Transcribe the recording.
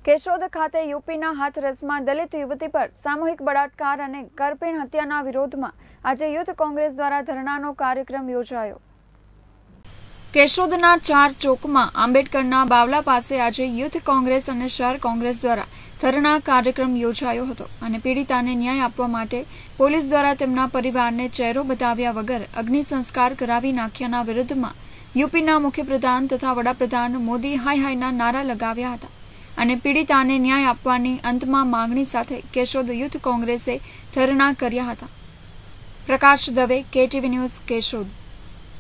કેશોદ ખાતે યુપીના હાથરસમાં દલિત યુવતી પર સામૂહિક બળાત્કાર અને કરપીણ હત્યાના વિરોધમાં આજે યુથ કોંગ્રેસ દ્વારા ધરણાનો કાર્યક્રમ યોજાયો। કેશોદના 4 ચોકમાં આંબેડકરના બાવલા પાસે આજે યુથ કોંગ્રેસ અને શહેર કોંગ્રેસ દ્વારા ધરણા કાર્યક્રમ યોજાયો હતો અને પીડિતાને ન્યાય આપવા માટે પોલીસ દ્વારા તેમના પરિવારને ચહેરો બતાવ્યા વગર અગ્નિ સંસ્કાર કરાવી નાખ્યાના વિરોધમાં યુપીના મુખ્યપ્રધાન તથા વડાપ્રધાન મોદી હાય હાયના નારા લગાવ્યા હતા અને પીડિતાને ન્યાય આપવાની અંતમાં માંગણી સાથે કેશોદ યુથ કોંગ્રેસે ધરણા કર્યા હતા। Prakash Dave, KTV news, Keshod.